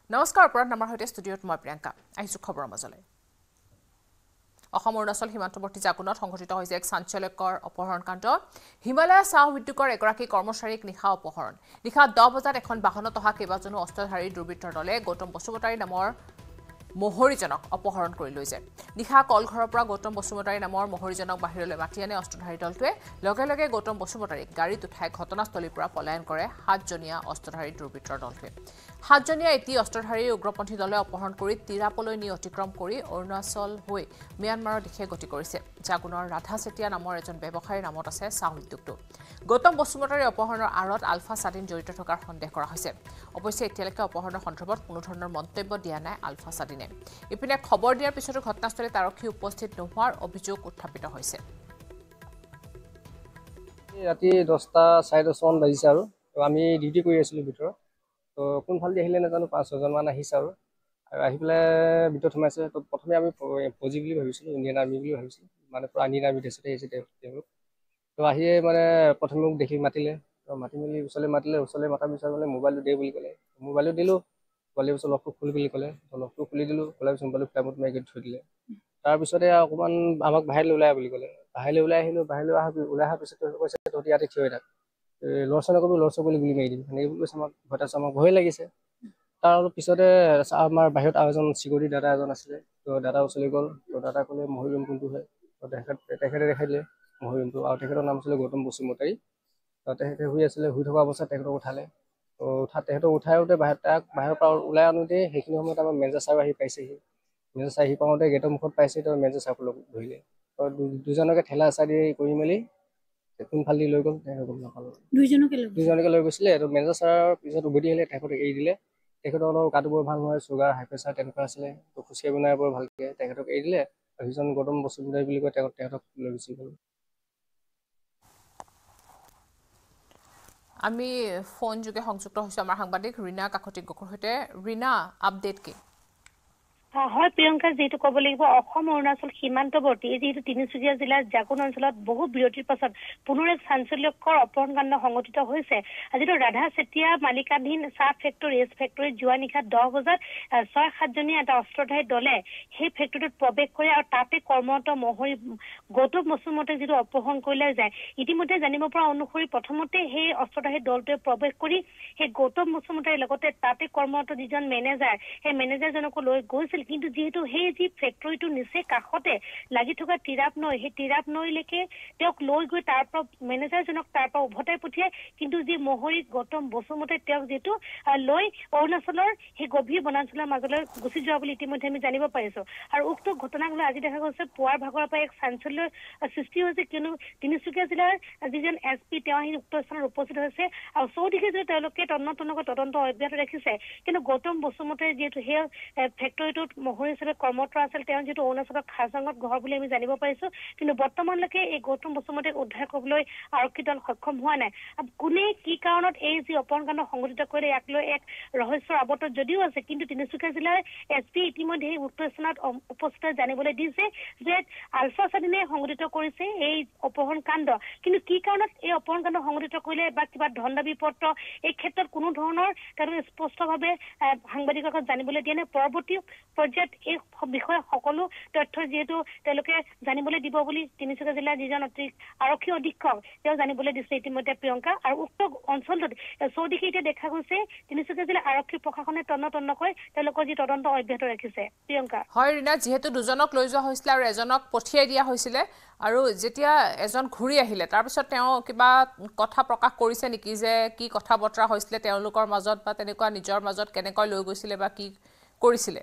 নমস্কাৰ অপৰাধনামাৰ সৈতে ষ্টুডিঅ'ত মই প্ৰিয়ংকা আহিছো খবৰৰ মাজলৈ অসম অৰুণাচল সীমান্তৱৰ্তী জাগুনত সংঘটিত হৈছে এক চাঞ্চল্যকৰ অপহৰণ কাণ্ড হিমালয় চাহ উদ্যোগৰ এগৰাকী কৰ্মচাৰীক নিশা অপহৰণ নিশা 10 বজাত এখন বাহনত অহা কেইবাজনো অস্ত্ৰধাৰী দুৰ্বৃত্তৰ দলে গৌতম বসুমতাৰী নামৰ মহৰীজনক অপহৰণ কৰি লৈ যায় নিশা কলঘৰৰ পৰা গৌতম বসুমতাৰী নামৰ মহৰীজনক বাহিৰলৈ মাতি আনে অস্ত্ৰধাৰী দলটোৱে লগে লগে গৌতম বসুমতাৰীক গাড়ীত উঠাই ঘটনাস্থলীৰ পৰা পলায়ন কৰে 7জনীয়া অস্ত্ৰধাৰী দুৰ্বৃত্তৰ দলটোৱে 7জনীয়া এটি অস্ত্ৰধাৰী উগ্ৰপন্থী দলে অপহৰণ কৰি তিৰাপলৈ নি অতিক্ৰম কৰি অৰুণাচল হৈ মিয়ানমাৰৰ দিশে গতি কৰিছে জাগুনৰ ৰাধা চেতিয়া নামৰ এজন ব্যৱসায়ীৰ নামত আছে চাহ উদ্যোগটো গৌতম বসুমতাৰী অপহৰণৰ আঁৰত আলফা সাদিন জড়িত থকাৰ সন্দেহ কৰা হৈছে অৱশ্যে এতিয়ালৈকে অপহৰণৰ সন্দৰ্ভত কোনো ধৰণৰ মন্তব্য দিয়া নাই আলফা সাদিনে ইপিনে খবৰ দিয়াৰ পিছতো ঘটনাস্থলীত আৰক্ষী উপস্থিত নোহোৱাৰ অভিযোগ উত্থাপিত হৈছে ৰাতি 10টা 10:30 মান বাজিছে আৰু আমি ডিউটি কৰি আছিলোঁ ভিতৰত তো কোনফালে আহিলে নাজানো 5-6জন মান আহিছে আৰু আহি পেলাই ভিতৰত সোমাইছে তো প্ৰথমে আমি ফৌজি বুলি ভাবিছিলোঁ ইণ্ডিয়ান আৰ্মি বুলি ভাবিছিলোঁ মানে পুৰা ইণ্ডিয়ান আৰ্মি ড্ৰেছতে আহিছে তেওঁলোক তো আহিয়ে মানে প্ৰথমে মোক দেখি মাতিলে তো মাতি মেলি ওচৰলৈ মাতাৰ পিছত মানে মোবাইলটো দে বুলি ক'লে মোবাইলটো দিলোঁ পোৱালি পিছত লকটো খুলি বুলি ক'লে তো লকটো খুলি দিলোঁ ক'লে পিছত মোবাইলটো ফ্লাইমত মাৰি থৈ দিলে তাৰপিছতে অকণমান আমাক বাহিৰলৈ ওলাই বুলি ক'লে বাহিৰলৈ ওলাই আহিলোঁ বাহিৰলৈ অহাৰ পিছত কৈছে তহঁতি ইয়াতে থিয় হৈ থাক লৰচৰ নকৰিবি লৰচৰ বুলি গুলি মাৰি দিম সেনেকৈ বুলি কৈছে আমাক ভয় লাগিছে তাৰ অলপ পিছতে আমাৰ বাহিৰত আৰু এজন চিকিউৰিটি দাদা এজন আছিলে তো দাদা ওচৰলৈ গ'ল তো দাদা ক'লে মহৰীম কোনটো হয় তো তেখেতে দেখাই দিলে মহৰীমটো আৰু তেখেতৰ নাম আছিলে গৌতম বসুমতাৰী তো তেখেতে শুই থকা অৱস্থাত তেখেতক উঠালে তো তেখেতক উঠাওঁতে বাহিৰৰ পৰা ওলাই আনোতে সেইখিনি সময়ত আমাৰ মেনেজাৰ ছাৰ আহি পাইছেহি মেনেজাৰ ছাৰ আহি পাওঁতে গেটৰ মুখত পাইছে তো মেনেজাৰ ছাৰক ধৰিলে তো দুজনকে ঠেলা চাৰি কৰি মেলি কোনফালে লৈ গ'ল গম নাপালোঁ দুজনকে লৈ গৈছিলে তো মেনেজাৰ ছাৰৰ পিছত উভতি আহিলে তেখেতক এৰি দিলে তেখেতৰ অলপ গাটো বৰ ভাল নহয় চুগাৰ হাই প্ৰেছাৰ তেনেকুৱা আছিলে তো খোজকাঢ়িব নোৱাৰে বৰ ভালকৈ তেখেতক এৰি দিলে আৰু সিজন গৌতম বসুমতাৰী বুলি কয় তেখেতক লৈ গুচি গ'ল আমি ফোন যোগে সংযুক্ত হৈছোঁ আমাৰ সাংবাদিক ৰীনা কাকতি গকুৰ সৈতে ৰীনা আপডেট কি হয় প্ৰিয়ংকা যেহেতু ক'ব লাগিব অসম অৰুণাচল সীমান্তৱৰ্তী যেহেতু তিনিচুকীয়া জিলাৰ জাগুন অঞ্চলত বহু বিৰতিৰ পাছত পুনৰ এক চাঞ্চল্যকৰ অপহৰণ কাণ্ড সংঘটিত হৈছে আজিতো ৰাধা চেতিয়া মালিকাধীন চাহ ফেক্টৰীত যোৱা নিশা 10 বজাত 6-7জনীয়া এটা অস্ত্ৰধাৰী দলে সেই ফেক্টৰীটোত প্ৰৱেশ কৰে আৰু তাতে কৰ্মৰত মহৰী গৌতম বসুমতাৰী যিটো অপহৰণ কৰি লৈ যায় ইতিমধ্যে জানিব পৰা অনুসৰি প্ৰথমতে সেই অস্ত্ৰধাৰী দলটোৱে প্ৰৱেশ কৰি সেই গৌতম বসুমতাৰীৰ লগতে তাতে কৰ্মৰত যিজন মেনেজাৰ সেই মেনেজাৰজনকো লৈ গৈছিল কিন্তু যেহেতু সেই যি ফেক্টৰীটো নিচে কাষতে লাগি থকা তিৰাপ নৈ সেই তিৰাপ নৈলৈকে তেওঁক লৈ গৈ তাৰ পৰা মেনেজাৰজনক তাৰ পৰা উভতাই পঠিয়ায় কিন্তু যি মহৰী গৌতম বসুমতাৰী তেওঁক যিহেতু লৈ অৰুণাচলৰ সেই গভীৰ বনাঞ্চলৰ মাজলৈ গুচি যোৱা বুলি ইতিমধ্যে আমি জানিব পাৰিছো আৰু উক্ত ঘটনাক লৈ আজি দেখা গৈছে পুৱাৰ ভাগৰ পৰা এক চাঞ্চল্যৰ সৃষ্টি হৈছে কিয়নো তিনিচুকীয়া জিলাৰ যিজন SP তেওঁ আহি উক্ত স্থানত উপস্থিত হৈছে আৰু চৌদিশে যে তেওঁলোকে তদন্ত অব্যাহত ৰাখিছে কিন্তু গৌতম বসুমতাৰী যিহেতু সেই ফেক্টৰীটোত মহৰী হিচাপে কৰ্মৰত আছিল তেওঁ যিহেতু অৰুণাচলৰ খাৰচাঙত ঘৰ বুলি আমি জানিব পাৰিছো কিন্তু বৰ্তমানলৈকে এই গৌতম বসুমতাৰীক উদ্ধাৰ কৰিবলৈ আৰক্ষী দল সক্ষম হোৱা নাই কোনে কি কাৰণত এই যি অপহৰণ কাণ্ড সংঘটিত কৰিলে ইয়াক লৈ এক ৰহস্যৰ আৱৰ্ত যদিও আছে কিন্তু তিনিচুকীয়া জিলাৰ SP ইতিমধ্যে এই উক্ত স্থানত উপস্থিত জানিবলৈ দিছে যে আলফা সাদিনে সংঘটিত কৰিছে এই অপহৰণ কাণ্ড কিন্তু কি কাৰণত এই অপহৰণ কাণ্ড সংঘটিত কৰিলে বা কিবা ধন দাবী পত্ৰ এই ক্ষেত্ৰত কোনো ধৰণৰ তেওঁলোকে স্পষ্টভাৱে সাংবাদিকক জানিবলৈ দিয়ে নে পৰৱৰ্তী পৰ্যায়ত এই বিষয়ে সকলো তথ্য যিহেতু তেওঁলোকে জানিবলৈ দিব বুলি তিনিচুকীয়া জিলাৰ যিজন আৰক্ষী অধীক্ষক তেওঁ জানিবলৈ দিছে ইতিমধ্যে প্ৰিয়ংকা আৰু উক্ত অঞ্চলটোত চৌদিশে এতিয়া দেখা গৈছে তিনিচুকীয়া জিলা আৰক্ষী প্ৰশাসনে তন্নকৈ তেওঁলোকৰ যি তদন্ত অব্যাহত ৰাখিছে প্ৰিয়ংকা হয় ৰীনা যেহেতু দুজনক লৈ যোৱা হৈছিলে আৰু এজনক পঠিয়াই দিয়া হৈছিলে আৰু যেতিয়া এজন ঘূৰি আহিলে তাৰপিছত তেওঁ কিবা কথা প্ৰকাশ কৰিছে নেকি যে কি কথা বতৰা হৈছিলে তেওঁলোকৰ মাজত বা তেনেকুৱা নিজৰ মাজত কেনেকৈ লৈ গৈছিলে বা কি কৰিছিলে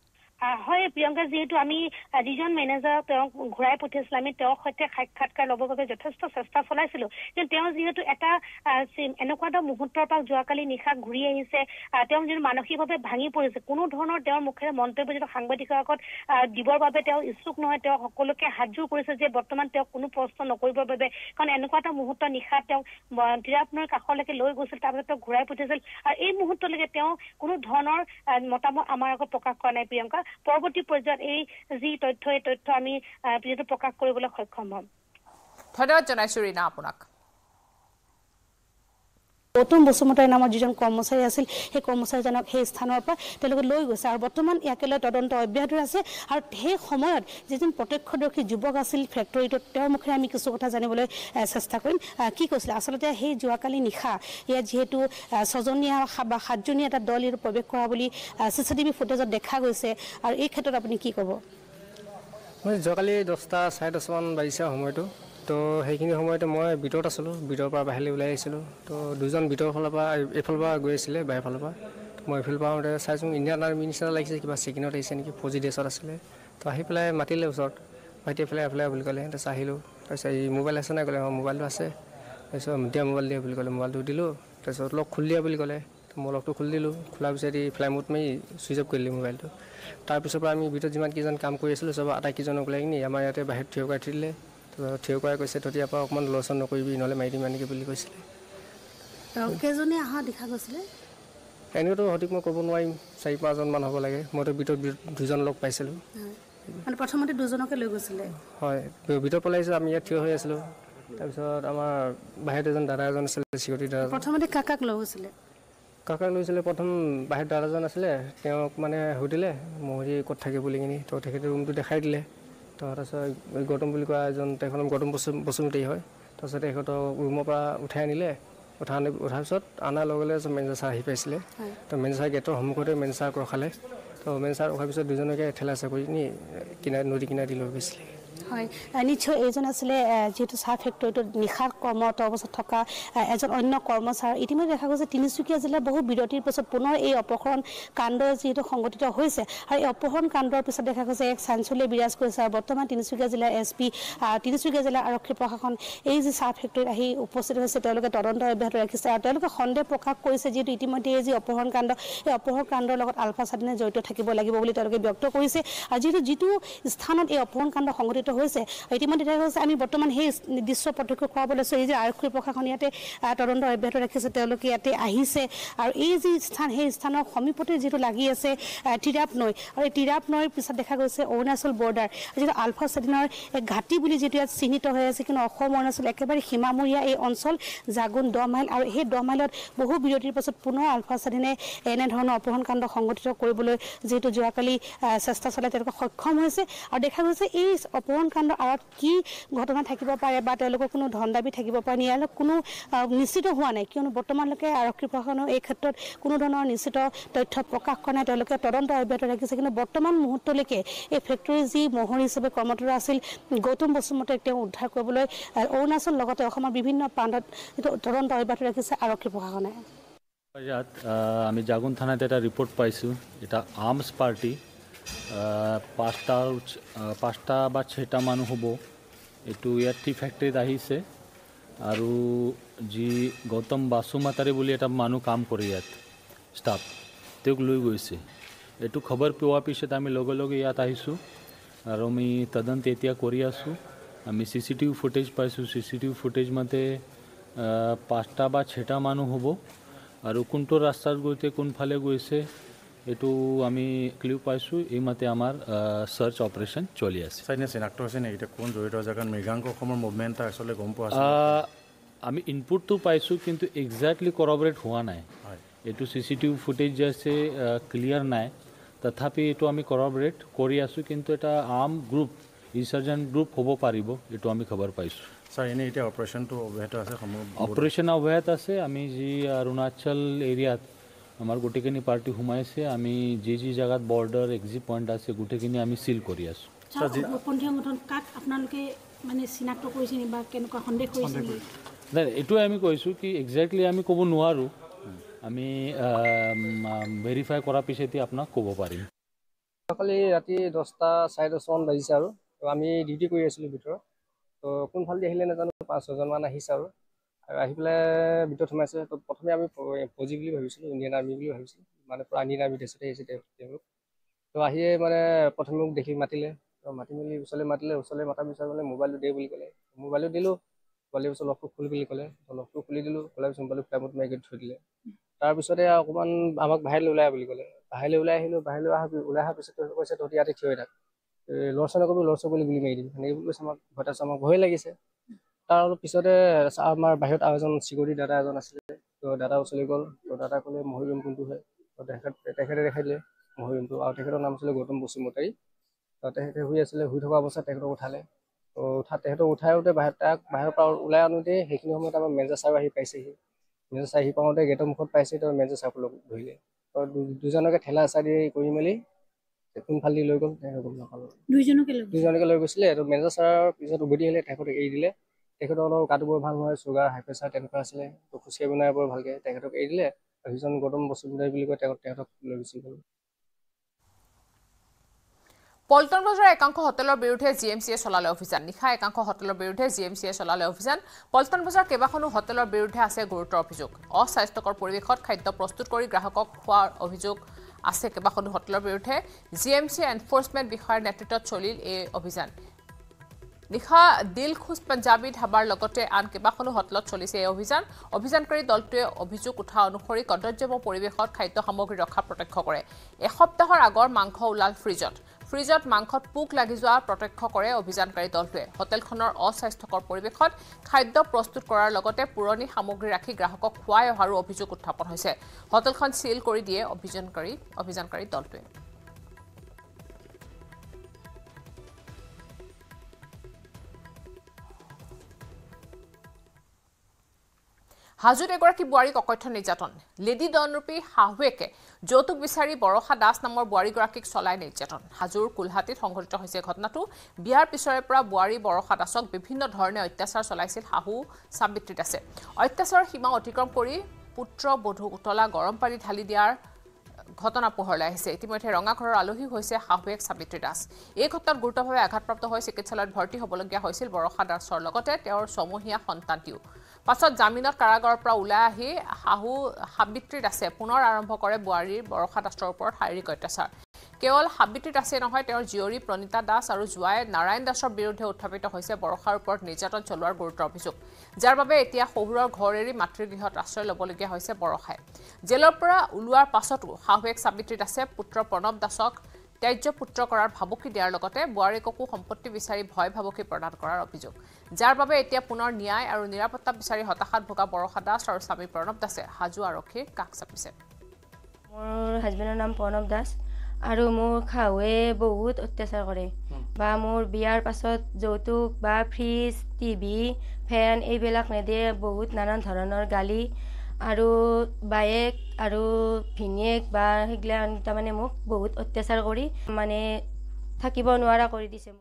হয় প্ৰিয়ংকা যেহেতু আমি যিজন মেনেজাৰ তেওঁক ঘূৰাই পঠিয়াইছিল আমি তেওঁৰ সৈতে সাক্ষাৎকাৰ ল'বৰ বাবে যথেষ্ট চেষ্টা চলাইছিলো কিন্তু তেওঁ যিহেতু এটা এনেকুৱা এটা মুহূৰ্তৰ পৰা যোৱাকালি নিশা ঘূৰি আহিছে তেওঁ যিটো মানসিকভাৱে ভাঙি পৰিছে কোনো ধৰণৰ তেওঁৰ মুখেৰে মন্তব্য যিটো সাংবাদিকৰ আগত দিবৰ বাবে তেওঁ ইচ্ছুক নহয় তেওঁ সকলোকে হাতযোৰ কৰিছে যে বৰ্তমান তেওঁ কোনো প্ৰশ্ন নকৰিবৰ বাবে কাৰণ এনেকুৱা এটা মুহূৰ্ত নিশা তেওঁ তিৰাপ নৈৰ কাষলৈকে লৈ গৈছিল তাৰপিছত তেওঁ ঘূৰাই পঠিয়াইছিল আৰু এই মুহূৰ্তলৈকে তেওঁ কোনো ধৰণৰ মতামত আমাৰ আগত প্ৰকাশ কৰা নাই প্ৰিয়ংকা পৰৱৰ্তী পৰ্যায়ত এই যি তথ্য আমি যিহেতু প্ৰকাশ কৰিবলৈ সক্ষম হ'ম ধন্যবাদ জনাইছো ৰীনা আপোনাক গৌতম বসুমতাৰী নামৰ যিজন কৰ্মচাৰী আছিল সেই কৰ্মচাৰীজনক সেই স্থানৰ পৰা তেওঁলোকে লৈ গৈছে আৰু বৰ্তমান ইয়াকে লৈ তদন্ত অব্যাহত আছে আৰু সেই সময়ত যিজন প্ৰত্যক্ষদৰ্শী যুৱক আছিল ফেক্টৰীটোত তেওঁৰ মুখেৰে আমি কিছু কথা জানিবলৈ চেষ্টা কৰিম কি কৈছিলে আচলতে সেই যোৱাকালি নিশা ইয়াত যিহেতু 6জনীয়া বা 7জনীয়া এটা দল ইয়াত প্ৰৱেশ কৰা বুলি চিচিটিভি ফুটেজত দেখা গৈছে আৰু এই ক্ষেত্ৰত আপুনি কি ক'ব মই যোৱাকালি 10টা 10:30 মান বাজিছে সময়টো তো সেইখিনি সময়তে মই ভিতৰত আছিলোঁ ভিতৰৰ পৰা বাহিৰলৈ ওলাই আহিছিলোঁ তো দুজন ভিতৰৰ ফালৰ পৰা এইফালৰ পৰা গৈ আছিলে বাহিৰৰ ফালৰ পৰা মই এইফালৰ পৰা আহোঁতে চাইছোঁ ইণ্ডিয়ান আৰ্মি নিচিনা লাগিছে কিবা চেকিঙত আহিছে নেকি ফৌজি ড্ৰেছত আছিলে তো আহি পেলাই মাতিলে ওচৰত ভাইটি এফালে বুলি ক'লে তাৰপিছত আহিলোঁ তাৰপিছত এই মোবাইল আছে নাই ক'লে অঁ মোবাইলটো আছে তাৰপিছত দিয়া মোবাইল দিয়া বুলি ক'লে মোবাইলটো দিলোঁ তাৰপিছত লক খুলি দিয়া বুলি ক'লে মই লকটো খুলি দিলোঁ খোলাৰ পিছত এই ফ্লাই মোড মাৰি ছুইচ অফ কৰি দিলোঁ মোবাইলটো তাৰপিছৰ পৰা আমি ভিতৰত যিমান কেইজন কাম কৰি আছিলোঁ চব আটাইকেইজনক ওলাই কিনি আমাৰ ইয়াতে বাহিৰত থিয় কৰাই থৈ দিলে থিয় কৰাই কৈছে তহঁতি ইয়াৰ পৰা অকণমান লৰচৰ নকৰিবি নহ'লে মাৰি দিম এনেকৈ বুলি কৈছিলে কেইজনে অহা দেখা গৈছিলে এনেওতো সঠিক মই ক'ব নোৱাৰিম 4-5জন মান হ'ব লাগে মইতো ভিতৰত 2জন লগ পাইছিলোঁ মানে প্ৰথমতে 2জনকে লৈ গৈছিলে হয় ভিতৰত পলাইছোঁ আমি ইয়াত থিয় হৈ আছিলোঁ তাৰপিছত আমাৰ বাহিৰত এজন দাদা এজন আছিলে চিকিউৰিটি দাদা প্ৰথমতে কাকাক লৈ গৈছিলে কাকাক লৈছিলে প্ৰথম বাহিৰত দাদাজন আছিলে তেওঁক মানে সুধিলে মহৰি ক'ত থাকে বুলি কিনি তো তেখেতে ৰুমটো দেখাই দিলে তো তাৰপিছত গৌতম বুলি কোৱা এজন তেখেতৰ গৌতম বসুমতাৰী হয় তাৰপিছত তেখেতক ৰুমৰ পৰা উঠাই আনিলে উঠাৰ পিছত অনাৰ লগে লগে মেনেজাৰ ছাৰ আহি পাইছিলে তো মেনেজাৰ ছাৰ গেটৰ সন্মুখতে মেনেজাৰ ছাৰক ৰখালে তো মেনেজাৰ ছাৰ ৰখাৰ পিছত দুজনকে ঠেলা হেঁচা কৰি কিনি নদী কিনাৰে লৈ গৈছিলে হয় নিশ্চয় এইজন আছিলে যেহেতু চাহ ফেক্টৰীটোত নিশাৰ কৰ্মৰত অৱস্থাত থকা এজন অন্য কৰ্মচাৰী ইতিমধ্যে দেখা গৈছে তিনিচুকীয়া জিলাৰ বহু বিৰতিৰ পিছত পুনৰ এই অপহৰণ কাণ্ড যিহেতু সংঘটিত হৈছে আৰু এই অপহৰণ কাণ্ডৰ পিছত দেখা গৈছে এক চাঞ্চল্য বিৰাজ কৰিছে আৰু বৰ্তমান তিনিচুকীয়া জিলাৰ SP তিনিচুকীয়া জিলা আৰক্ষী প্ৰশাসন এই যে চাহ ফেক্টৰীত আহি উপস্থিত হৈছে তেওঁলোকে তদন্ত অব্যাহত ৰাখিছে আৰু তেওঁলোকে সন্দেহ প্ৰকাশ কৰিছে যিহেতু ইতিমধ্যে এই যি অপহৰণ কাণ্ড এই অপহৰণ কাণ্ডৰ লগত আলফা স্বাধীনে জড়িত থাকিব লাগিব বুলি তেওঁলোকে ব্যক্ত কৰিছে আৰু যিটো স্থানত এই অপহৰণ কাণ্ড সংঘটিত হৈছে ইতিমধ্যে দেখা গৈছে আমি বৰ্তমান সেই দৃশ্য প্ৰত্যক্ষ কৰাব লৈছোঁ এই যে আৰক্ষী প্ৰশাসন ইয়াতে তদন্ত অব্যাহত ৰাখিছে তেওঁলোকে ইয়াতে আহিছে আৰু এই যি স্থান সেই স্থানৰ সমীপতে যিটো লাগি আছে তিৰাপ নৈ আৰু এই তিৰাপ নৈৰ পিছত দেখা গৈছে অৰুণাচল বৰ্ডাৰ যিটো আলফা স্বাধীনৰ এক ঘাটি বুলি যিটো ইয়াত চিহ্নিত হৈ আছে কিন্তু অসম অৰুণাচল একেবাৰে সীমামূৰীয়া এই অঞ্চল জাগুন 10 মাইল আৰু সেই 10 মাইলত বহু বিৰতিৰ পাছত পুনৰ আলফা স্বাধীনে এনেধৰণৰ অপহৰণ কাণ্ড সংঘটিত কৰিবলৈ যিহেতু যোৱাকালি চেষ্টা চলাই তেওঁলোকে সক্ষম হৈছে আৰু দেখা গৈছে এই অপহৰণ কাণ্ডৰ আঁৰত কি ঘটনা থাকিব পাৰে বা তেওঁলোকৰ কোনো ধন দাবী থাকিব পাৰে ইয়াৰ কোনো নিশ্চিত হোৱা নাই কিয়নো বৰ্তমানলৈকে আৰক্ষী প্ৰশাসনৰ এই ক্ষেত্ৰত কোনো ধৰণৰ নিশ্চিত তথ্য প্ৰকাশ কৰা নাই তেওঁলোকে তদন্ত অব্যাহত ৰাখিছে কিন্তু বৰ্তমান মুহূৰ্তলৈকে এই ফেক্টৰীৰ যি মহৰী হিচাপে কৰ্মৰত আছিল গৌতম বসুমতাৰীক তেওঁ উদ্ধাৰ কৰিবলৈ অৰুণাচল লগতে অসমৰ বিভিন্ন প্ৰান্তত তদন্ত অব্যাহত ৰাখিছে আৰক্ষী প্ৰশাসনে ইয়াত আমি জাগুন থানাত এটা ৰিপৰ্ট পাইছোঁ এটা আৰ্মছ পাৰ্টি 5টা বা 6টা মানুহ হ'ব এইটো ইয়াত টি ফেক্টৰীত আহিছে আৰু যি গৌতম বসুমতাৰী বুলি এটা মানুহ কাম কৰে ইয়াত ষ্টাফ তেওঁক লৈ গৈছে এইটো খবৰ পোৱাৰ পিছত আমি লগে লগে ইয়াত আহিছোঁ আৰু আমি তদন্ত এতিয়া কৰি আছোঁ আমি CCTV ফুটেজ পাইছোঁ CCTV ফুটেজ মতে 5টা বা 6টা মানুহ হ'ব আৰু কোনটো ৰাস্তাত গৈছে কোনফালে গৈছে এইটো আমি ক্লিউ পাইছোঁ এই মতে আমাৰ সাৰ্চ অপাৰেশ্যন চলি আছে চাইনে চিনাক্ত হৈছে নেকি এতিয়া কোন জড়িত আছে কাৰণ মৃগাংক অসমৰ মুভমেণ্ট আচলতে গম পোৱা আছে আমি ইনপুটটো পাইছোঁ কিন্তু এক্সাক্টলি কৰবৰেট হোৱা নাই এইটো CCTV ফুটেজ যে আছে ক্লিয়াৰ নাই তথাপি এইটো আমি কৰবৰেট কৰি আছোঁ কিন্তু এটা আৰ্ম গ্ৰুপ ইনচাৰ্জেণ্ট গ্ৰুপ হ'ব পাৰিব এইটো আমি খবৰ পাইছোঁ ছাৰ এনেই এতিয়া অপাৰেশ্যনটো অব্যাহত আছে অপাৰেশ্যন অব্যাহত আছে আমি যি অৰুণাচল এৰিয়াত আমাৰ গোটেইখিনি পাৰ্টি সোমাইছে আমি যি জেগাত বৰ্ডাৰ এক্সিট পইণ্ট আছে গোটেইখিনি আমি চিল কৰি আছোঁ নাই এইটোৱে আমি কৈছোঁ কি এক্সেক্টলি আমি ক'ব নোৱাৰোঁ আমি ভেৰিফাই কৰাৰ পিছতে আপোনাক ক'ব পাৰিম কালি ৰাতি 10টা 10:30 মান বাজিছে আৰু আমি ডিউটি কৰি আছিলোঁ ভিতৰত তো কোনফালেদি আহিলে নাজানো 5-6জন মান আহিছে আৰু আহি পেলাই ভিতৰত সোমাইছে তো প্ৰথমে আমি ফৌজি বুলি ভাবিছিলোঁ ইণ্ডিয়ান আৰ্মি বুলি ভাবিছিলোঁ মানে পুৰা ইণ্ডিয়ান আৰ্মি ড্ৰেছতে আহিছে তেওঁলোক তো আহিয়ে মানে প্ৰথমে মোক দেখি মাতিলে তো মাতি মেলি ওচৰলৈ মতাৰ পিছত মানে মোবাইলটো দে বুলি ক'লে মোবাইলটো দিলোঁ পোৱালিৰ পিছত লকটো খুলি বুলি ক'লে লকটো খুলি দিলোঁ খোলাৰ পিছত মোবাইলটো ফ্লাইমত মাৰি থৈ দিলে তাৰপিছতে অকণমান আমাক বাহিৰলৈ ওলাই বুলি ক'লে বাহিৰলৈ ওলাই আহিলোঁ ওলাই অহাৰ পিছত কৈছে তহঁতি ইয়াতে থিয় হৈ থাক লৰচৰ নকৰিবি লৰচৰ বুলি গুলি মাৰি দিবি সেনেকৈ বুলি কৈছে আমাক ভয় লাগিছে তাৰ অলপ পিছতে আমাৰ বাহিৰত আৰু এজন চিকিউৰিটি দাদা এজন আছিলে তো দাদা ওচৰলৈ গ'ল তো দাদা ক'লে মহৰীম কোনটো হয় তো তেখেতে দেখাই দিলে মহৰীমটো আৰু তেখেতৰ নাম আছিলে গৌতম বসুমতাৰী তো তেখেতে শুই আছিলে শুই থকা অৱস্থাত তেখেতক উঠালে তো তেখেতক উঠাওঁতে বাহিৰৰ পৰা ওলাই আনোতে সেইখিনি সময়ত আমাৰ মেজৰ ছাৰ আহি পাইছেহি মেজৰ ছাৰ আহি পাওঁতে গেটৰ মুখত পাইছে তো মেজৰ ছাৰক লগ ধৰিলে তো দুজনকে ঠেলা হেঁচা দি কৰি মেলি কোনফালেদি লৈ গ'ল তেখেতে গম নাপালোঁ দুজনকে লৈ গৈছিলে তো মেজৰ ছাৰৰ পিছত উভতি আহিলে তেখেতক এৰি দিলে তেখেতৰ অলপ গাটো বৰ ভাল নহয় চুগাৰ হাই প্ৰেছাৰ তেনেকুৱা আছিলে তো খোজকাঢ়িব নোৱাৰে বৰ ভালকৈ তেখেতক এৰি দিলে আৰু সিজন গৌতম বসুমতাৰী বুলি কয় তেখেতক লৈ গুচি গ'ল পল্টন বজাৰৰ একাংশ হোটেলৰ বিৰুদ্ধে জিএমচিয়ে চলালে অভিযান নিশা একাংশ হোটেলৰ বিৰুদ্ধে জিএমচিয়ে চলালে অভিযান পল্টন বজাৰ কেইবাখনো হোটেলৰ বিৰুদ্ধে আছে গুৰুতৰ অভিযোগ অস্বাস্থ্যকৰ পৰিৱেশত খাদ্য প্ৰস্তুত কৰি গ্ৰাহকক খোৱাৰ অভিযোগ আছে কেইবাখনো হোটেলৰ বিৰুদ্ধে জিএমচি এনফোৰ্সমেণ্ট বিষয়াৰ নেতৃত্বত চলিল এই অভিযান নিশা দিলখুজ পঞ্জাবী ধাবাৰ লগতে আন কেইবাখনো হোটেলত চলিছে এই অভিযানকাৰী দলটোৱে অভিযোগ উঠা অনুসৰি কদৰ্যময় পৰিৱেশত খাদ্য সামগ্ৰী ৰখা প্ৰত্যক্ষ কৰে এসপ্তাহৰ আগৰ মাংস ওলাল ফ্ৰিজত মাংসত পোক লাগি যোৱা প্ৰত্যক্ষ কৰে অভিযানকাৰী দলটোৱে হোটেলখনৰ অস্বাস্থ্যকৰ পৰিৱেশত খাদ্য প্ৰস্তুত কৰাৰ লগতে পুৰণি সামগ্ৰী ৰাখি গ্ৰাহকক খুৱাই অহাৰো অভিযোগ উত্থাপন হৈছে হোটেলখন সিল কৰি দিয়ে অভিযানকাৰী দলটোৱে হাজোত এগৰাকী বোৱাৰীক অকথ্য নিৰ্যাতন লেডি ডনৰূপী শাহুৱেকে যৌতুক বিচাৰি বৰষা দাস নামৰ বোৱাৰীগৰাকীক চলাই নিৰ্যাতন হাজোৰ কুলহাটীত সংঘটিত হৈছে ঘটনাটো বিয়াৰ পিছৰে পৰা বোৱাৰী বৰষা দাসক বিভিন্ন ধৰণে অত্যাচাৰ চলাইছিল শাহু সাবিত্ৰী দাসে অত্যাচাৰৰ সীমা অতিক্ৰম কৰি পুত্ৰ বধূ উতলা গৰম পানী ঢালি দিয়াৰ ঘটনা পোহৰলৈ আহিছে ইতিমধ্যে ৰঙাঘৰৰ আলহী হৈছে শাহুৱেক সাবিত্ৰী দাস এই ঘটনাত গুৰুতৰভাৱে আঘাতপ্ৰাপ্ত হৈ চিকিৎসালয়ত ভৰ্তি হ'বলগীয়া হৈছিল বৰষা দাসৰ লগতে তেওঁৰ ছমহীয়া সন্তানটিও পাছত জামিনত কাৰাগাৰৰ পৰা ওলাই আহি শাহু সাবিত্ৰী দাসে পুনৰ আৰম্ভ কৰে বোৱাৰীৰ বৰষা দাসৰ ওপৰত শাৰীৰিক অত্যাচাৰ কেৱল সাবিত্ৰী দাসে নহয় তেওঁৰ জীয়ৰী প্ৰণীতা দাস আৰু জোৱাই নাৰায়ণ দাসৰ বিৰুদ্ধে উত্থাপিত হৈছে বৰষাৰ ওপৰত নিৰ্যাতন চলোৱাৰ গুৰুতৰ অভিযোগ যাৰ বাবে এতিয়া শহুৰৰ ঘৰ এৰি মাতৃগৃহত আশ্ৰয় ল'বলগীয়া হৈছে বৰষাই জেলৰ পৰা ওলোৱাৰ পাছতো শাহুৱেক সাবিত্ৰী দাসে পুত্ৰ প্ৰণৱ দাসক ত্যায্য পুত্ৰ কৰাৰ ভাবুকি দিয়াৰ লগতে বোৱাৰীককো সম্পত্তি বিচাৰি ভয় ভাবুকি প্ৰদান কৰাৰ অভিযোগ যাৰ বাবে এতিয়া পুনৰ ন্যায় আৰু নিৰাপত্তা বিচাৰি হতাশাত ভোগা বৰষা দাস আৰু স্বামী প্ৰণৱ দাসে হাজো আৰক্ষীৰ কাষ চাপিছে মোৰ হাজবেণ্ডৰ নাম প্ৰণৱ দাস আৰু মোৰ শাহুৱে বহুত অত্যাচাৰ কৰে বা মোৰ বিয়াৰ পাছত যৌতুক বা ফ্ৰিজ টিভি ফেন এইবিলাক নেদিয়ে বহুত নানান ধৰণৰ গালি আৰু বায়েক আৰু ভিনিয়েক বা সেইগিলা তাৰমানে মোক বহুত অত্যাচাৰ কৰি মানে থাকিব নোৱাৰা কৰি দিছে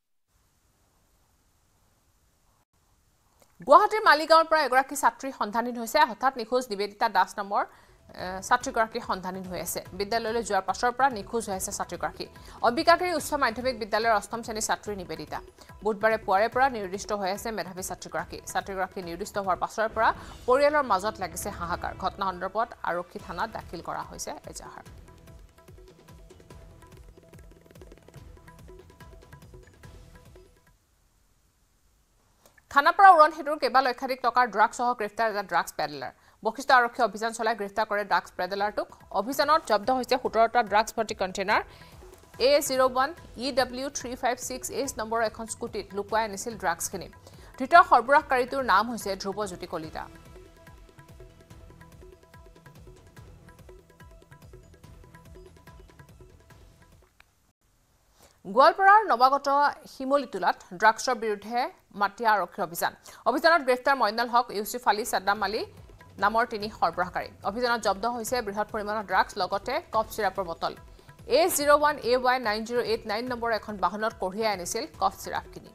গুৱাহাটীৰ মালিগাঁৱৰ পৰা এগৰাকী ছাত্ৰীৰ সন্ধানহীন হৈছে হঠাৎ নিখোজ নিবেদিতা দাস নামৰ ছাত্ৰীগৰাকীৰ সন্ধানহীন হৈ আছে বিদ্যালয়লৈ যোৱাৰ পাছৰ পৰা নিখোজ হৈ আছে ছাত্ৰীগৰাকী অম্বিকাগিৰি উচ্চ মাধ্যমিক বিদ্যালয়ৰ অষ্টম শ্ৰেণীৰ ছাত্ৰী নিবেদিতা বুধবাৰে পুৱাৰে পৰা নিৰ্দিষ্ট হৈ আছে মেধাৱী ছাত্ৰীগৰাকী নিৰ্দিষ্ট হোৱাৰ পাছৰ পৰা পৰিয়ালৰ মাজত লাগিছে হাহাকাৰ ঘটনা সন্দৰ্ভত আৰক্ষী থানাত দাখিল কৰা হৈছে এজাহাৰ খানাপাৰা উৰণ সেতুৰ কেইবা লক্ষাধিক টকাৰ ড্ৰাগছ সহ গ্ৰেপ্তাৰ এটা ড্ৰাগছ পেডলাৰ বশিষ্ঠ আৰক্ষী অভিযান চলাই গ্ৰেপ্তাৰ কৰে ড্ৰাগছ পেডলাৰটোক অভিযানত জব্দ হৈছে 17টা ড্ৰাগছ ভৰ্তি কণ্টেইনাৰ A01 EW356H নম্বৰৰ এখন স্কুটিত লুকুৱাই আনিছিল ড্ৰাগছখিনি ধৃত সৰবৰাহকাৰীটোৰ নাম হৈছে ধ্ৰুৱজ্যোতি কলিতা গোৱালপাৰাৰ নৱাগত হিমলিতুলাত ড্ৰাগছৰ বিৰুদ্ধে মাটিয়া আৰক্ষীৰ অভিযানত গ্ৰেপ্তাৰ মইনাল হক ইউসুফ আলী সাদ্দাম আলী নামৰ তিনি সৰবৰাহকাৰী অভিযানত জব্দ হৈছে বৃহৎ পৰিমাণৰ ড্ৰাগছ লগতে কফ চিৰাপৰ বটল A01 AY 9089 নম্বৰৰ এখন বাহনত কঢ়িয়াই আনিছিল কফ চিৰাপখিনি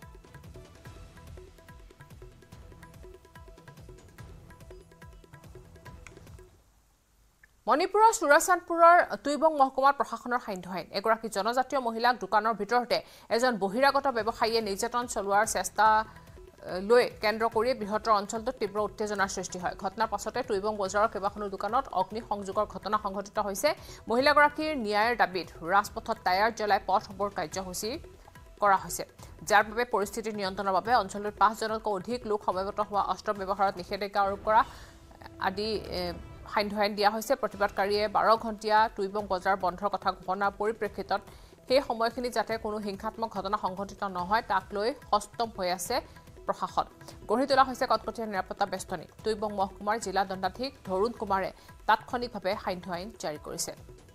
মণিপুৰৰ সুৰাচানপুৰৰ তুইবং মহকুমাৰ প্ৰশাসনৰ সান্ধ্য এগৰাকী জনজাতীয় মহিলাক দোকানৰ ভিতৰতে এজন বহিৰাগত ব্যৱসায়ীয়ে নিৰ্যাতন চলোৱাৰ চেষ্টা লৈ কেন্দ্ৰ কৰি বৃহত্তৰ অঞ্চলটোত তীব্ৰ উত্তেজনাৰ সৃষ্টি হয় ঘটনাৰ পাছতে তুইবং বজাৰৰ কেইবাখনো দোকানত অগ্নি সংযোগৰ ঘটনা সংঘটিত হৈছে মহিলাগৰাকীৰ ন্যায়ৰ দাবীত ৰাজপথত টায়াৰ জ্বলাই পথ অৱৰোধ কাৰ্যসূচী কৰা হৈছে যাৰ বাবে পৰিস্থিতি নিয়ন্ত্ৰণৰ বাবে অঞ্চলটোত 5 জনতকৈ অধিক লোক সমবেত হোৱা অস্ত্ৰ ব্যৱহাৰত নিষেধাজ্ঞা আৰোপ কৰা আদি সান্ধ্য দিয়া হৈছে প্ৰতিবাদকাৰীয়ে 12 ঘণ্টীয়া তুইবং বজাৰ বন্ধৰ কথা ঘোষণাৰ পৰিপ্ৰেক্ষিতত সেই সময়খিনি যাতে কোনো হিংসাত্মক ঘটনা সংঘটিত নহয় তাক লৈ হস্তম হৈ আছে প্ৰশাসন গঢ়ি তোলা হৈছে কটকটীয়া নিৰাপত্তা বেষ্টনী তুইবং মহকুমাৰ জিলা দণ্ডাধীশ ধৰুণ কুমাৰে তাৎক্ষণিকভাৱে সান্ধ্য আইন জাৰি কৰিছে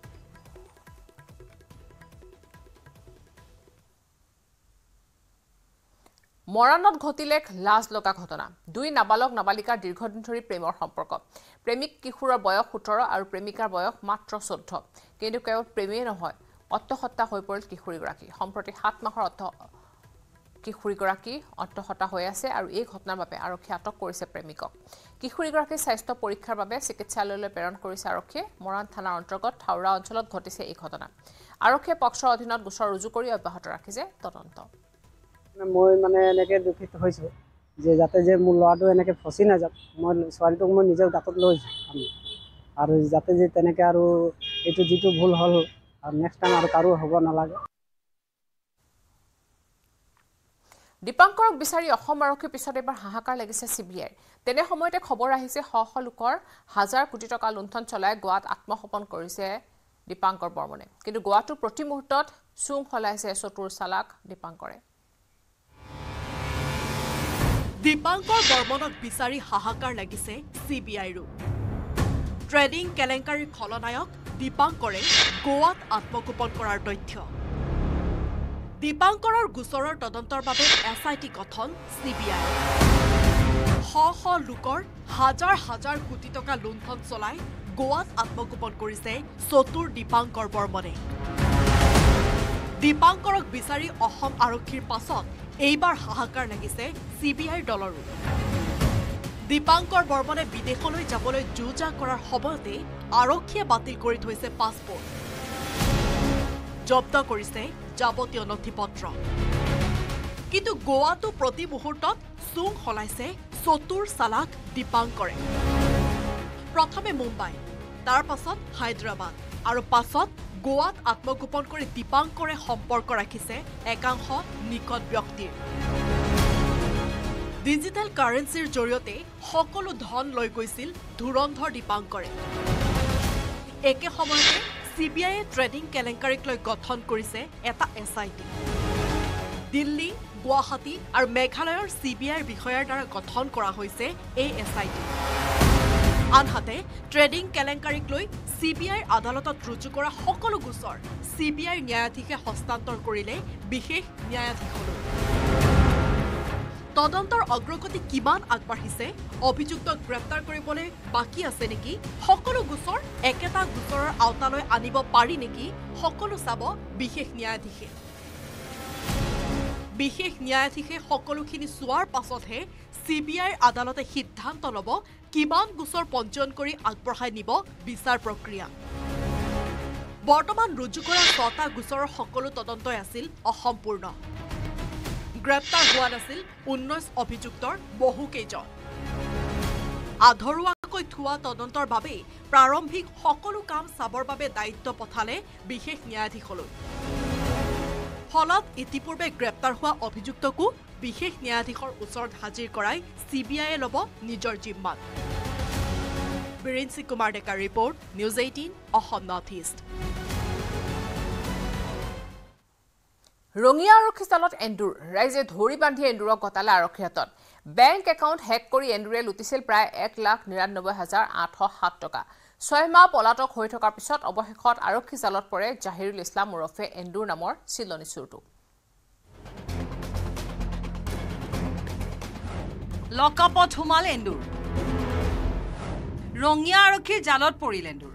মৰাণত ঘটিলে লাজ লগা ঘটনা দুই নাবালক নাবালিকাৰ দীৰ্ঘদিন ধৰি প্ৰেমৰ সম্পৰ্ক প্ৰেমিক কিশোৰৰ বয়স 17 আৰু প্ৰেমিকাৰ বয়স মাত্ৰ 14 কিন্তু কেৱল প্ৰেমেই নহয় আত্মহত্যা হৈ পৰিল কিশোৰীগৰাকী সম্প্ৰতি 7 মাহৰ কিশোৰীগৰাকী আত্মহত্যা হৈ আছে আৰু এই ঘটনাৰ বাবে আৰক্ষী আটক কৰিছে প্ৰেমিকক কিশোৰীগৰাকীৰ স্বাস্থ্য পৰীক্ষাৰ বাবে চিকিৎসালয়লৈ প্ৰেৰণ কৰিছে আৰক্ষীয়ে মৰাণ থানাৰ অন্তৰ্গত থাউৰা অঞ্চলত ঘটিছে এই ঘটনা আৰক্ষীয়ে পক্ষৰ অধীনত গোচৰ ৰুজু কৰি অব্যাহত ৰাখিছে তদন্ত মই মানে এনেকৈ দুখিত হৈছোঁ যে যাতে যে মোৰ ল'ৰাটো এনেকৈ ফচি নাযাওক মই ছোৱালীটোক মই নিজৰ গাতত লৈছোঁ আমি আৰু যাতে যে তেনেকৈ আৰু এইটো যিটো ভুল হ'ল আৰু নেক্সট টাইম আৰু কাৰো হ'ব নালাগে দীপাংকৰক বিচাৰি অসম আৰক্ষীৰ পিছত এবাৰ হাহাকাৰ লাগিছে চিবিআইৰ তেনে সময়তে খবৰ আহিছে শ লোকৰ হাজাৰ কোটি টকা লুণ্ঠন চলাই গোৱাত আত্মসমৰ্পণ কৰিছে দীপাংকৰ বৰ্মনে কিন্তু গোৱাটো প্ৰতি মুহূৰ্তত চুং হলাইছে চতুৰ চালাক দীপাংকৰে দীপাংকৰ বৰ্মনক বিচাৰি হাহাকাৰ লাগিছে চিবিআইৰো ট্ৰেডিং কেলেংকাৰীৰ খলনায়ক দীপাংকৰে গোৱাত আত্মগোপন কৰাৰ তথ্য দীপাংকৰৰ গোচৰৰ তদন্তৰ বাবে এছআইটি গঠন চিবিআই শ লোকৰ হাজাৰ হাজাৰ কোটি টকা লুণ্ঠন চলাই গোৱাত আত্মগোপন কৰিছে চতুৰ দীপাংকৰ বৰ্মনে দীপাংকৰক বিচাৰি অসম আৰক্ষীৰ পাছত এইবাৰ হাহাকাৰ লাগিছে চিবিআইৰ দলৰো দীপাংকৰ বৰ্মনে বিদেশলৈ যাবলৈ যুঁজা কৰাৰ সময়তে আৰক্ষীয়ে বাতিল কৰি থৈছে পাছপোৰ্ট জব্দ কৰিছে যাৱতীয় নথিপত্ৰ কিন্তু গোৱাটো প্ৰতি মুহূৰ্তত চুং হলাইছে চতুৰ চালাক দীপাংকৰে প্ৰথমে মুম্বাই তাৰ পাছত হায়দৰাবাদ আৰু পাছত গোৱাত আত্মগোপন কৰি দীপাংকৰে সম্পৰ্ক ৰাখিছে একাংশ নিকট ব্যক্তিৰ ডিজিটেল কাৰেন্সিৰ জৰিয়তে সকলো ধন লৈ গৈছিল ধুৰন্ধৰ দীপাংকৰে একে সময়তে চিবিআইয়ে ট্ৰেডিং কেলেংকাৰীক লৈ গঠন কৰিছে এটা এছআইটি দিল্লী গুৱাহাটী আৰু মেঘালয়ৰ চিবিআইৰ বিষয়াৰ দ্বাৰা গঠন কৰা হৈছে এই এছআইটি আনহাতে ট্ৰেডিং কেলেংকাৰীক লৈ চিবিআইৰ আদালতত ৰুজু কৰা সকলো গোচৰ চিবিআইৰ ন্যায়াধীশে হস্তান্তৰ কৰিলে বিশেষ ন্যায়াধীশলৈ তদন্তৰ অগ্ৰগতি কিমান আগবাঢ়িছে অভিযুক্তক গ্ৰেপ্তাৰ কৰিবলৈ বাকী আছে নেকি সকলো গোচৰ একেটা গোচৰৰ আওতালৈ আনিব পাৰি নেকি সকলো চাব বিশেষ ন্যায়াধীশে সকলোখিনি চোৱাৰ পাছতহে চিবিআইৰ আদালতে সিদ্ধান্ত ল'ব কিমান গোচৰ পঞ্জীয়ন কৰি আগবঢ়াই নিব বিচাৰ প্ৰক্ৰিয়া বৰ্তমান ৰুজু কৰা 6টা গোচৰৰ সকলো তদন্তই আছিল অসম্পূৰ্ণ গ্ৰেপ্তাৰ হোৱা নাছিল 19 অভিযুক্তৰ বহুকেইজন আধৰুৱাকৈ থোৱা তদন্তৰ বাবে প্ৰাৰম্ভিক সকলো কাম চাবৰ বাবে দায়িত্ব পঠালে বিশেষ ন্যায়াধীশলৈ ফলত ইতিপূৰ্বে গ্ৰেপ্তাৰ হোৱা অভিযুক্তকো বিশেষ ন্যায়াধীশৰ ওচৰত হাজিৰ কৰাই চিবিআইয়ে ল'ব নিজৰ জিম্মাত বীৰেন্দ্ৰ কুমাৰ ডেকাৰ report news 18 Assam north east Rangia আৰক্ষী স্থানত এন্দুৰ ৰাইজে ধৰি বান্ধি এন্দুৰক গতালে আৰক্ষীৰ হাতত বেংক একাউণ্ট হেক কৰি এন্দুৰে লুটিছিল প্ৰায় 1,99,807 টকা 6 মাহ পলাতক হৈ থকাৰ পিছত অৱশেষত আৰক্ষী জালত পৰে জাহিৰুল ইছলাম ওৰফে এন্দুৰ নামৰ চিলনী চুৰটো লকআপত সোমাল এন্দুৰ ৰঙিয়া আৰক্ষীৰ জালত পৰিল এন্দুৰ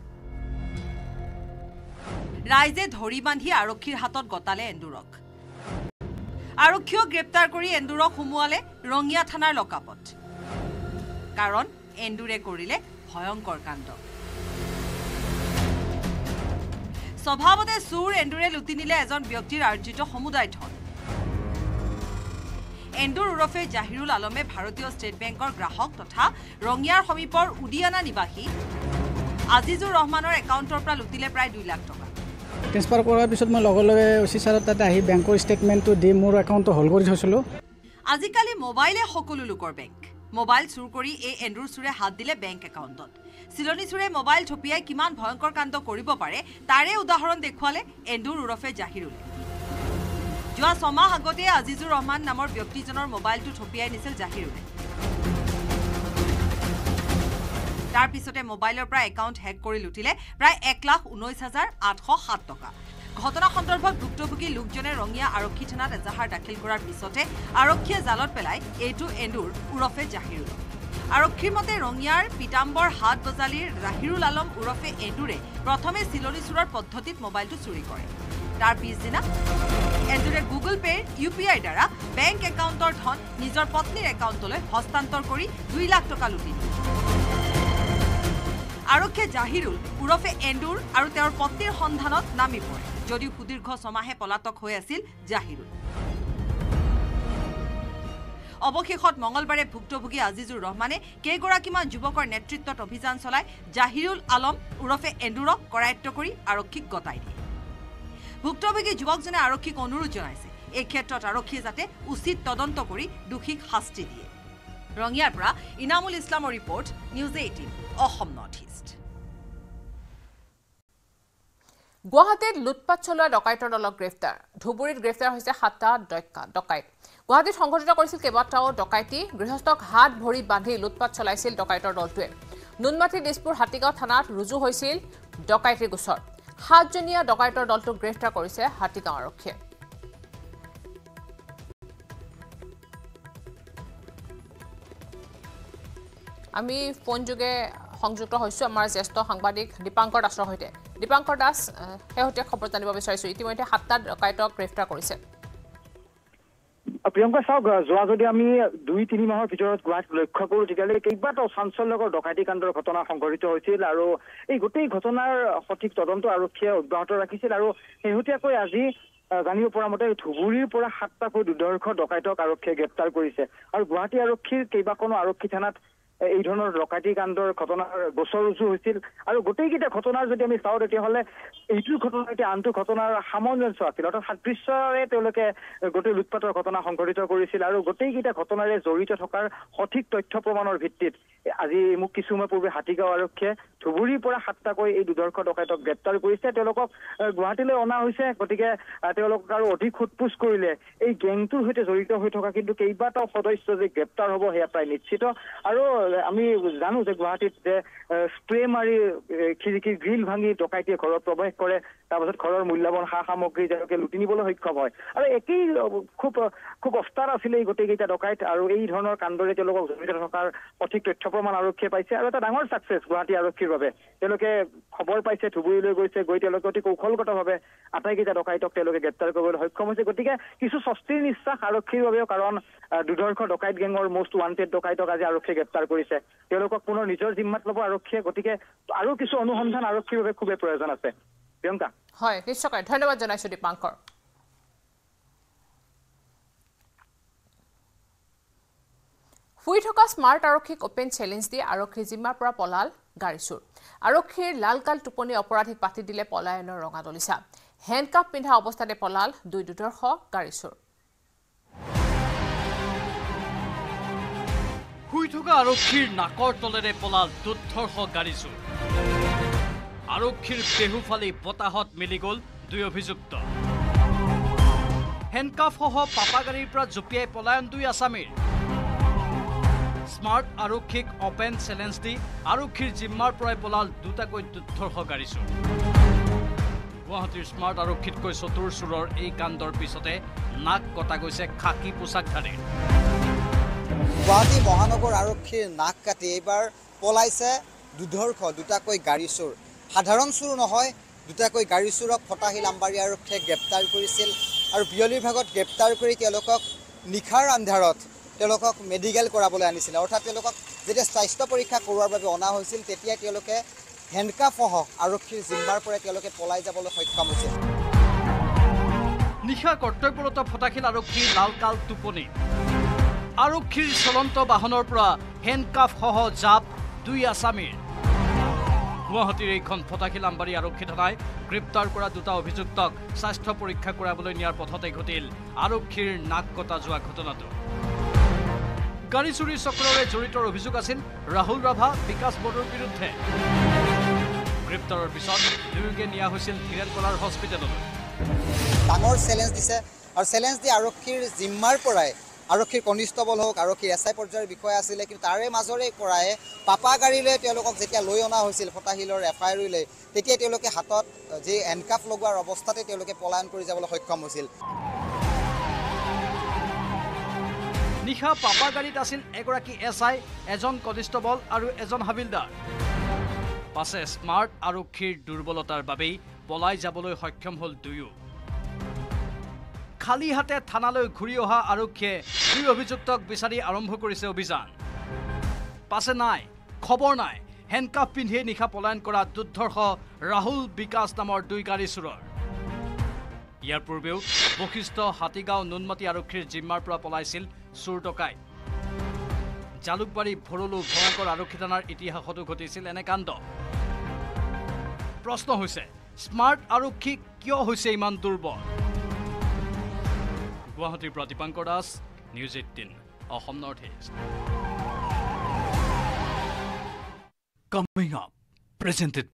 ৰাইজে ধৰি বান্ধি আৰক্ষীৰ হাতত গতালে এন্দুৰক আৰক্ষীয়ে গ্ৰেপ্তাৰ কৰি এন্দুৰক সুমুৱালে ৰঙিয়া থানাৰ লকআপত কাৰণ এন্দুৰে কৰিলে ভয়ংকৰ কাণ্ড স্বভাৱতে চুৰ এন্দুৰে লুটি নিলে এজন ব্যক্তিৰ আৰ্জিত সমুদায় ধন এন্দুৰ ওৰফে জাহিৰুল আলমে ভাৰতীয় ষ্টেট বেংকৰ গ্ৰাহক তথা ৰঙিয়াৰ সমীপৰ উদিয়ানা নিবাসী আজিজুৰ ৰহমানৰ একাউণ্টৰ পৰা লুটিলে প্ৰায় 2 লাখ টকা ট্ৰেন্সফাৰ কৰাৰ পিছত মই লগে লগে ওচি ছাৰৰ তাতে আহি বেংকৰ ষ্টেটমেণ্টটো দি মোৰ একাউণ্টটো হোল্ড কৰি থৈছিলোঁ আজিকালি মোবাইলে সকলো লোকৰ বেংক মোবাইল চুৰ কৰি এই এন্দুৰ চুৰে হাত দিলে বেংক একাউণ্টত চিলনী চুৰে মোবাইল থপিয়াই কিমান ভয়ংকৰ কাণ্ড কৰিব পাৰে তাৰে উদাহৰণ দেখুৱালে এন্দুৰ ওৰফে জাহিৰুলে যোৱা 6 মাহ আগতে আজিজুৰ ৰহমান নামৰ ব্যক্তিজনৰ মোবাইলটো থপিয়াই নিছিল জাহিৰুলে তাৰ পিছতে মোবাইলৰ পৰা একাউণ্ট হেক কৰি লুটিলে প্ৰায় 1,19,807 টকা ঘটনা সন্দৰ্ভত ভুক্তভোগী লোকজনে ৰঙিয়া আৰক্ষী থানাত এজাহাৰ দাখিল কৰাৰ পিছতে আৰক্ষীয়ে জালত পেলাই এইটো এন্দুৰ উৰফে জাহিৰুল আৰক্ষীৰ মতে ৰঙিয়াৰ পিতাম্বৰ হাট বজালিৰ জাহিৰুল আলম উৰফে এন্দুৰে প্ৰথমে চিলনি চুৰৰ পদ্ধতিত মোবাইলটো চুৰি কৰে তাৰ পিছদিনা এন্দুৰে গুগল পেৰ ইউপিআই দ্বাৰা বেংক একাউণ্টৰ ধন নিজৰ পত্নীৰ একাউণ্টলৈ হস্তান্তৰ কৰি 2 লাখ টকা লুটি নিয়ে আৰক্ষীয়ে জাহিৰুল উৰফে এন্দুৰ আৰু তেওঁৰ পত্নীৰ সন্ধানত নামি পৰে যদিও সুদীৰ্ঘ 6 মাহে পলাতক হৈ আছিল জাহিৰুল অৱশেষত মঙলবাৰে ভুক্তভোগী আজিজুৰ ৰহমানে কেইগৰাকীমান যুৱকৰ নেতৃত্বত অভিযান চলাই জাহিৰুল আলম উৰফে এন্দুৰক কৰায়ত্ব কৰি আৰক্ষীক গতাই দিয়ে ভুক্তভোগী যুৱকজনে আৰক্ষীক অনুৰোধ জনাইছে এই ক্ষেত্ৰত আৰক্ষীয়ে যাতে উচিত তদন্ত কৰি দোষীক শাস্তি দিয়ে ৰঙিয়াৰ পৰা ইনামুল ইছলামৰ report news 18 Assam north east গুৱাহাটীত লুটপাট চলোৱা ডকাইতৰ দলক গ্ৰেফতাৰ ধুবুৰীত গ্ৰেফতাৰ হৈছে 7টা ডকাইত গুৱাহাটীত সংঘটিত কৰিছিল কেইবাটাও ডকাইতি গৃহস্থক হাত ভৰি বান্ধি লুটপাট চলাইছিল ডকাইতৰ দলটোৱে নুনমাটি দিছপুৰ হাতীগাঁও থানাত ৰুজু হৈছিল ডকাইতিৰ গোচৰ 7জনীয়া ডকাইতৰ দলটোক গ্ৰেফতাৰ কৰিছে হাতীগাঁও আৰক্ষীয়ে আমি ফোন যোগে সংযুক্ত হৈছো আমাৰ জ্যেষ্ঠ সাংবাদিক দীপাংকৰ দাসৰ সৈতে দীপাংকৰ দাস শেহতীয়া খবৰ জানিব বিচাৰিছো ইতিমধ্যে 7টা ডকাইতক গ্ৰেফতাৰ কৰিছে প্ৰিয়ংকা চাওক যোৱা যদি আমি 2-3 মাহৰ ভিতৰত গুৱাহাটীত লক্ষ্য কৰোঁ তেতিয়াহ'লে কেইবাটাও চাঞ্চল্যকৰ ডকাইতি কাণ্ডৰ ঘটনা সংঘটিত হৈছিল আৰু এই গোটেই ঘটনাৰ সঠিক তদন্ত আৰক্ষীয়ে অব্যাহত ৰাখিছিল আৰু শেহতীয়াকৈ আজি জানিব পৰা মতে ধুবুৰীৰ পৰা 7টাকৈ দুৰ্ধৰ্ষ ডকাইতক আৰক্ষীয়ে গ্ৰেপ্তাৰ কৰিছে আৰু গুৱাহাটী আৰক্ষীৰ কেইবাখনো আৰক্ষী থানাত এই ধৰণৰ ডকাইতি কাণ্ডৰ ঘটনাৰ গোচৰ ৰুজু হৈছিল আৰু গোটেইকেইটা ঘটনাৰ যদি আমি চাওঁ তেতিয়াহ'লে এইটো ঘটনাৰ সৈতে আনটো ঘটনাৰ সামঞ্জস্য আছিল অৰ্থাৎ সাদৃশ্যৰে তেওঁলোকে গোটেই লুটপাটৰ ঘটনা সংঘটিত কৰিছিল আৰু গোটেইকেইটা ঘটনাৰে জড়িত থকাৰ সঠিক তথ্য প্ৰমাণৰ ভিত্তিত আজি মোক কিছু সময় পূৰ্বে হাতীগাঁও আৰক্ষীয়ে ধুবুৰীৰ পৰা 7টাকৈ এই দুৰ্ধৰ্ষ ডকাইতক গ্ৰেপ্তাৰ কৰিছে তেওঁলোকক গুৱাহাটীলৈ অনা হৈছে গতিকে তেওঁলোকক আৰু অধিক সোধপোছ কৰিলে এই গেংটোৰ সৈতে জড়িত হৈ থকা কিন্তু কেইবাটাও সদস্য যে গ্ৰেপ্তাৰ হ'ব সেয়া প্ৰায় নিশ্চিত আৰু আমি জানো যে গুৱাহাটীত যে স্প্ৰে মাৰি খিৰিকীৰ গ্ৰিল ভাঙি ডকাইতিয়ে ঘৰত প্ৰৱেশ কৰে তাৰপাছত ঘৰৰ মূল্যৱান সা সামগ্ৰী তেওঁলোকে লুটি নিবলৈ সক্ষম হয় আৰু একেই খুব অস্তাৰ আছিলে এই গোটেইকেইটা ডকাইত আৰু এই ধৰণৰ কাণ্ডৰে তেওঁলোকক জড়িত থকাৰ সঠিক তথ্য প্ৰমাণ আৰক্ষীয়ে পাইছে আৰু এটা ডাঙৰ ছাকচেছ গুৱাহাটী আৰক্ষীৰ বাবে তেওঁলোকে খবৰ পাইছে ধুবুৰীলৈ গৈছে গৈ তেওঁলোকে অতি কৌশলগতভাৱে আটাইকেইটা ডকাইতক তেওঁলোকে গ্ৰেপ্তাৰ কৰিবলৈ সক্ষম হৈছে গতিকে কিছু স্বস্তিৰ নিশ্বাস আৰক্ষীৰ বাবেও কাৰণ দুৰ্ধৰ্ষ ডকাইত গেঙৰ মষ্ট ৱান্টেড ডকাইতক আজি আৰক্ষীয়ে গ্ৰেপ্তাৰ কৰিছে তেওঁলোকক পুনৰ নিজৰ জিম্মাত ল'ব আৰক্ষীয়ে গতিকে আৰু কিছু অনুসন্ধান আৰক্ষীৰ বাবে খুবেই প্ৰয়োজন আছে প্ৰিয়ংকা হয় নিশ্চয় ধন্যবাদ জনাইছো দীপাংকৰ শুই থকা স্মাৰ্ট আৰক্ষীক অপেন চেলেঞ্জ দি আৰক্ষীৰ জিম্মাৰ পৰা পলাল গাড়ী চুৰ আৰক্ষীৰ লালকাল টোপনি অপৰাধীক পাতি দিলে পলায়নৰ ৰঙা দলিচা হেণ্ডকাফ পিন্ধা অৱস্থাতে পলাল দুই দুৰ্ধৰ্ষ গাড়ী চুৰ শুই থকা আৰক্ষীৰ নাকৰ তলেৰে পলাল দুৰ্ধৰ্ষ গাড়ী চুৰ আৰক্ষীৰ বেহুফালি বতাহত মিলি গ'ল দুই অভিযুক্ত হেণ্ডকাফসহ পাপা গাড়ীৰ পৰা জঁপিয়াই পলায়ন দুই আছামীৰ স্মাৰ্ট আৰক্ষীক অপেন চেলেঞ্জ দি আৰক্ষীৰ জিম্মাৰ পৰাই পলাল দুটাকৈ দুৰ্ধৰ্ষ গাড়ী চুৰ গুৱাহাটীৰ স্মাৰ্ট আৰক্ষীতকৈ চতুৰ চুৰৰ এই কাণ্ডৰ পিছতে নাক কটা গৈছে খাকী পোছাকধাৰীৰ গুৱাহাটী মহানগৰ আৰক্ষীৰ নাক কাটি এইবাৰ পলাইছে দুৰ্ধৰ্ষ দুটাকৈ গাড়ী চুৰ সাধাৰণ চুৰ নহয় দুটাকৈ গাড়ী চুৰক ফটাহিল আমবাৰী আৰক্ষীয়ে গ্ৰেপ্তাৰ কৰিছিল আৰু বিয়লিৰ ভাগত গ্ৰেপ্তাৰ কৰি তেওঁলোকক নিশাৰ আন্ধাৰত তেওঁলোকক মেডিকেল কৰাবলৈ আনিছিল অৰ্থাৎ তেওঁলোকক যেতিয়া স্বাস্থ্য পৰীক্ষা কৰোৱাৰ বাবে অনা হৈছিল তেতিয়াই তেওঁলোকে হেণ্ডকাফসহ আৰক্ষীৰ জিম্মাৰ পৰা তেওঁলোকে পলাই যাবলৈ সক্ষম হৈছিল নিশা কৰ্তব্যৰত ফটাহিল আৰক্ষীৰ লালকাল টোপনি আৰক্ষীৰ চলন্ত বাহনৰ পৰা হেণ্ডকাফসহ জাপ দুই আছামীৰ গুৱাহাটীৰ এইখন ফটাহিল আমবাৰী আৰক্ষী থানাই গ্ৰেপ্তাৰ কৰা দুটা অভিযুক্তক স্বাস্থ্য পৰীক্ষা কৰাবলৈ নিয়াৰ পথতে ঘটিল আৰক্ষীৰ নাক কটা যোৱা ঘটনাটো গাড়ী চুৰি চক্ৰৰে জড়িত অভিযোগ আছিল ৰাহুল ৰাভা বিকাশ বড়োৰ বিৰুদ্ধে গ্ৰেপ্তাৰৰ পিছত দুয়োকে নিয়া হৈছিল ধীৰেন কলাৰ হস্পিটেললৈ ডাঙৰ চেলেঞ্জ দিছে আৰু চেলেঞ্জ দি আৰক্ষীৰ জিম্মাৰ পৰাই আৰক্ষীৰ কনিষ্টবল হওক আৰক্ষীৰ এছআই পৰ্যায়ৰ বিষয়া আছিলে কিন্তু তাৰে মাজৰে পৰাই পাপা গাড়ীলৈ তেওঁলোকক যেতিয়া লৈ অনা হৈছিল ফটাশিলৰ এফআইআৰলৈ তেতিয়া তেওঁলোকে হাতত যি এনকাফ লগোৱাৰ অৱস্থাতে তেওঁলোকে পলায়ন কৰি যাবলৈ সক্ষম হৈছিল নিশা পাপা গাড়ীত আছিল এগৰাকী এছআই এজন কনিষ্টবল আৰু এজন হাবিলদাৰ পাছে স্মাৰ্ট আৰক্ষীৰ দুৰ্বলতাৰ বাবেই পলাই যাবলৈ সক্ষম হ'ল দুয়ো খালী হাতে থানালৈ ঘূৰি অহা আৰক্ষীয়ে দুই অভিযুক্তক বিচাৰি আৰম্ভ কৰিছে অভিযান পাছে নাই খবৰ নাই হেণ্ডকাফ পিন্ধিয়ে নিশা পলায়ন কৰা দুৰ্ধৰ্ষ ৰাহুল বিকাশ নামৰ দুই গাড়ী চোৰৰ ইয়াৰ পূৰ্বেও বশিষ্ঠ হাতীগাঁও নুনমাটি আৰক্ষীৰ জিম্মাৰ পৰা পলাইছিল চোৰ ডকাইত জালুকবাৰী ভৰলু ভয়ংকৰ আৰক্ষী থানাৰ ইতিহাসতো ঘটিছিল এনে কাণ্ড প্ৰশ্ন হৈছে স্মাৰ্ট আৰক্ষী কিয় হৈছে ইমান দুৰ্বল গুৱাহাটীৰ পৰা Dipankar Das news 18 Assam north east Coming up, presented